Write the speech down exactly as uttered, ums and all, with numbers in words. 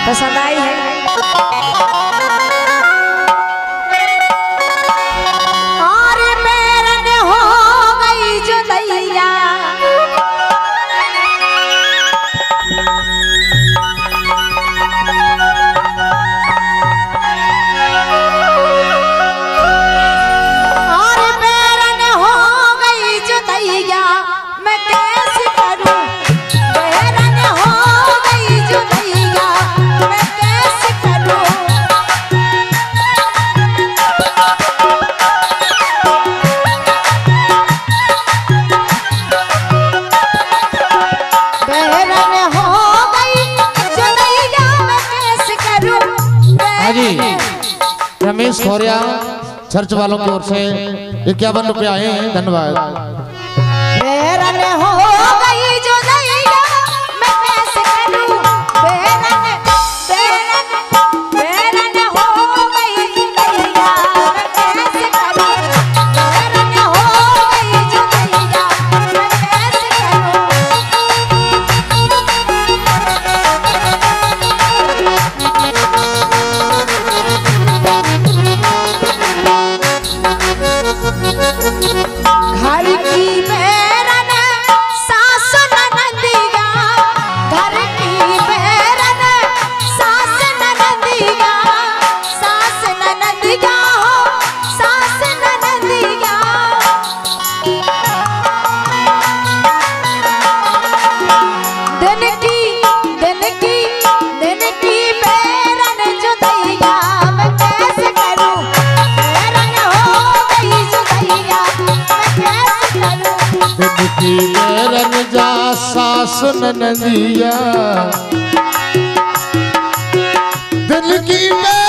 पसंद आई है। और बेरन हो गई जुदैया, और बेरन हो गई जुदैया, मैं कैसे करूं। बेरन हो गई जुदैया, मैं कैसे करूं। रमेश खौरिया चर्च वालों की ओर से इक्यावन रुपये आए हैं, धन्यवाद। बेरन हो गई जो दैया, मैं कैसे करूं। बेरन बेरन बेरन हो गई जो दैया, मैं कैसे करूं। बेरन हो गई जो दैया, मैं कैसे घर की बेरन सास ननदिया, घर की बेरन सास ननदिया, सास ननदिया हो सास ननदिया। दिन की दिन की दिन की बेरन जुदैया, मैं कैसे करूं। बेरन हो गई जुदैया, दिन की बेरन जा सास ननदिया, दिन की